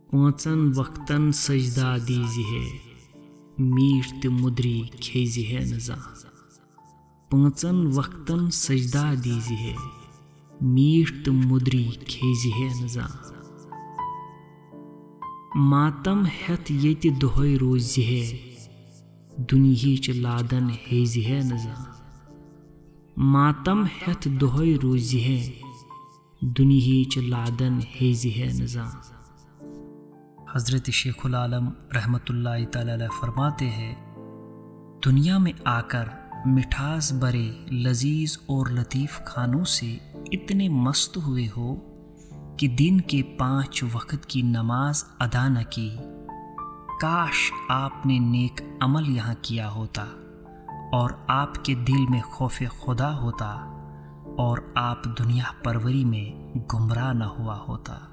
پانچن وقتن سجدہ دیزی ہے میٹھ تہ مدری کھیزی ہے نزاں پانچن وقتن سجدہ دیزی ہے میٹھ تہ مدری کھیزی ہے نزاں ماتم ہیت یت دہوے روزی ہے دنیہچ لادن ہیزی ہے نزاں ماتم ہیت دہوے روزی ہے دنیہچ لادن ہیزی ہے نزاں۔ حضرت شیخ العالم رحمۃ اللہ تعالی علیہ فرماتے ہیں، دنیا میں آ کر مٹھاس برے لذیذ اور لطیف کھانوں سے اتنے مست ہوئے ہو کہ دن کے 5 وقت کی نماز ادا نہ کی۔ کاش آپ نے نیک عمل یہاں کیا ہوتا اور آپ کے دل میں خوف خدا ہوتا اور آپ دنیا پروری میں گمراہ نہ ہوا ہوتا۔